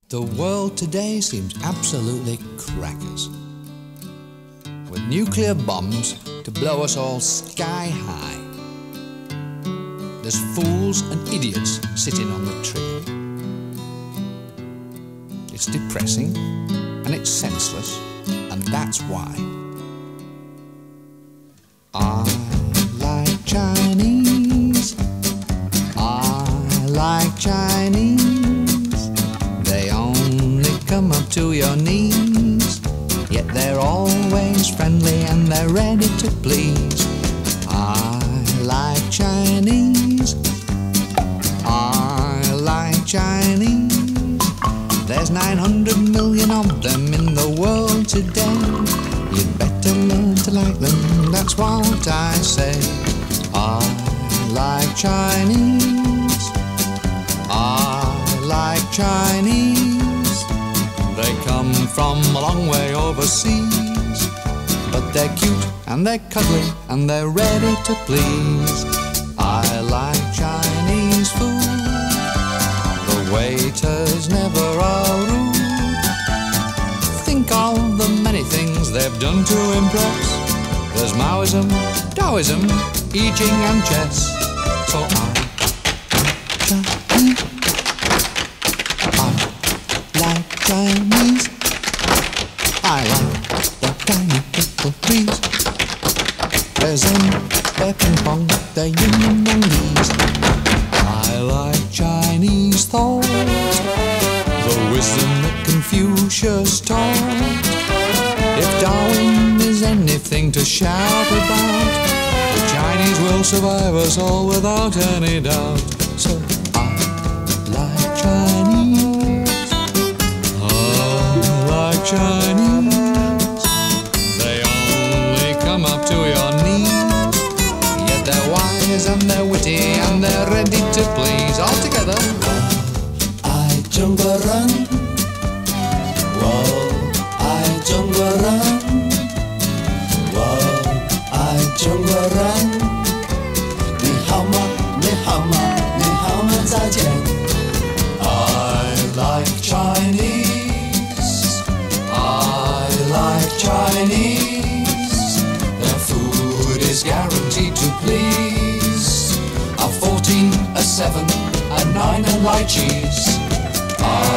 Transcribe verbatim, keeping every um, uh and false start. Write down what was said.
The world today seems absolutely crackers, with nuclear bombs to blow us all sky high. There's fools and idiots sitting on the trigger. It's depressing and it's senseless, and that's why I like Chinese. I like Chinese. They only come up to your knees, yet they're always friendly and they're ready to please. I like Chinese. I like Chinese. There's nine hundred million of them in the world today. You'd better learn to like them, that's what I say. I like Chinese. I like Chinese. They come from a long way overseas, but they're cute and they're cuddly and they're ready to please. I like Chinese food. The waiters never are rude. Think of the many things they've done to impress. There's Maoism, Taoism, I Ching and chess. So I like Chinese. I like Chinese. I like the tiny little trees. There's Zen, their ping pong, their yin and yang knees. I like Chinese thought, the wisdom that Confucius taught. If Darwin is anything to shout about, the Chinese will survive us all without any doubt. So I like Chinese. I like Chinese. They only come up to your knees, yet they're wise and they're witty and they're ready to please. All together. I jungle run. Whoa, I jungle run. Whoa, I jungle run. 你好吗？你好吗？你好吗？再见。I like Chinese. I like Chinese. Their food is guaranteed to please. A fourteen, a seven, a nine, and light cheese. I